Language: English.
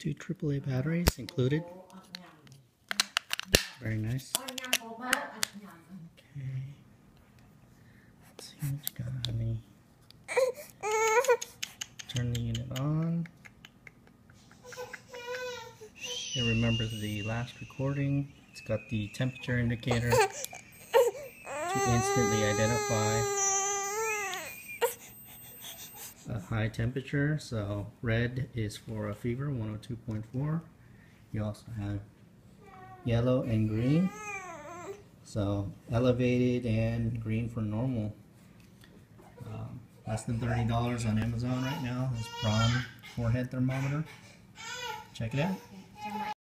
2 AAA batteries included. Very nice. Okay. Let's see what you got, honey. Turn the unit on. It remembers the last recording. It's got the temperature indicator to instantly identify a high temperature. So red is for a fever, 102.4. You also have yellow and green. So elevated and green for normal. Less than $30 on Amazon right now. This Braun forehead thermometer. Check it out.